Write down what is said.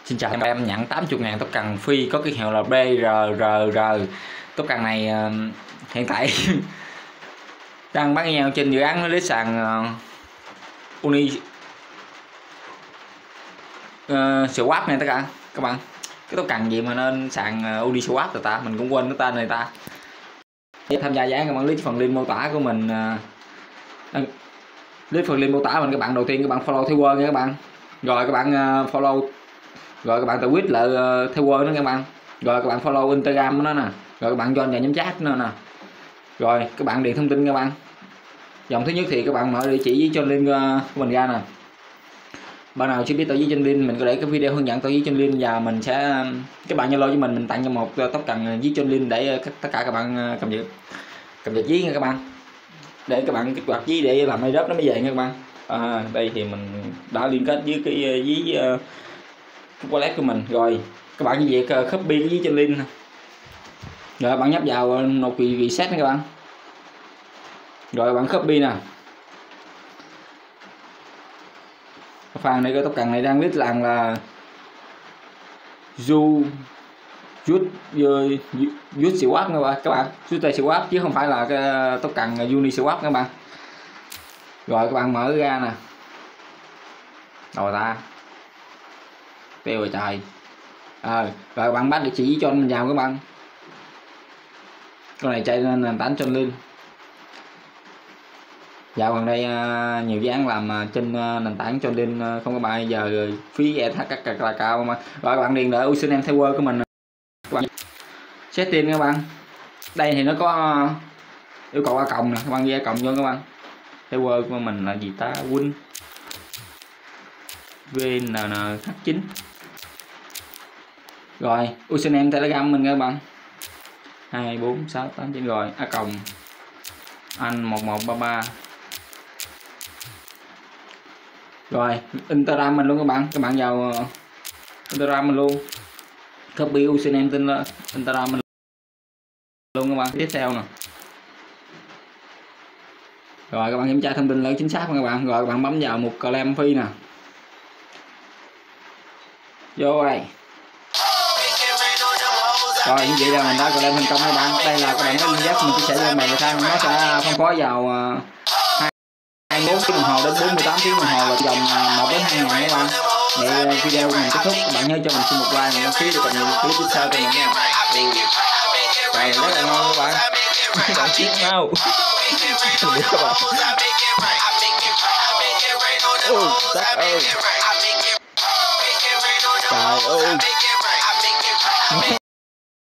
Xin chào em nhận 80.000 tóc cần phi có cái hiệu là BRRR. Tóc cần này hiện tại đang bán nhau trên dự án lấy sàn Uni Swap này tất cả các bạn. Cái tóc cần gì mà nên sàn Uni Swap rồi ta, mình cũng quên cái tên này ta. Để tham gia dự án các bạn lấy phần link mô tả của mình, lấy phần link mô tả mình. Các bạn đầu tiên các bạn follow theo word nha các bạn, rồi các bạn follow, rồi các bạn tự quyết lại theo word đó các bạn, rồi các bạn follow Instagram của nó nè, rồi các bạn join vào nhóm chat nữa nè, rồi các bạn điền thông tin các bạn. Dòng thứ nhất thì các bạn mở địa chỉ với cho link của mình ra nè. Bạn nào chưa biết tổ với trên link, mình có để cái video hướng dẫn tổ với trên link, và mình sẽ các bạn Zalo với mình tặng cho một tóc cần với trên link để tất cả các bạn cầm việc dí nha các bạn, để các bạn kích hoạt dí để làm airdrop nó mới về nha các bạn. Đây thì mình đã liên kết với cái dí wallet của mình rồi. Các bạn như việc copy cái dí trên link rồi bạn nhấp vào nộp reset nha các bạn, rồi bạn copy nè. Phần này cái tóc cần này đang list làng là rút swap các bạn, rút tay swap chứ không phải là cái tóc cần uni swap các bạn. Rồi các bạn mở ra nè, rồi ta tiêu rồi trời. Rồi bạn bắt địa chỉ cho mình vào các bạn. Con này chạy lên nền tảng trên link. Dạo gần đây nhiều dự án làm trên nền tảng cho link không có bài, giờ phí ETH các là cao mà. Rồi các bạn điền lại username theo word của mình các bạn. Setting các bạn. Đây thì nó có yêu cầu A cộng nè, các bạn ghi A cộng vô các bạn. Theo word của mình là gì ta, Win VNNH9. Rồi username Telegram mình các bạn 24689, rồi A cộng anh 1133. Rồi Instagram mình luôn các bạn, vào Instagram mình luôn, copy username tên là Instagram mình luôn các bạn. Tiếp theo nè, rồi các bạn kiểm tra thông tin là chính xác các bạn, rồi các bạn bấm vào mục claim fee nè, vô đây. Rồi như vậy là mình đã claim thành công các bạn. Đây là các bạn có link giác mình chia sẻ cho bạn, nó sẽ phân phối vào 24 tiếng đồng hồ đến 48 tiếng đồng hồ, là vòng 1 đến 2 ngày các bạn. Vậy video của mình kết thúc, các bạn nhớ cho mình xin một like và đăng ký để cập nhật clip tiếp theo cho mình nha. Rồi rất là ngon các bạn. Bạn chiếc mau. Các bạn. Sắc ơi. Trời ơi.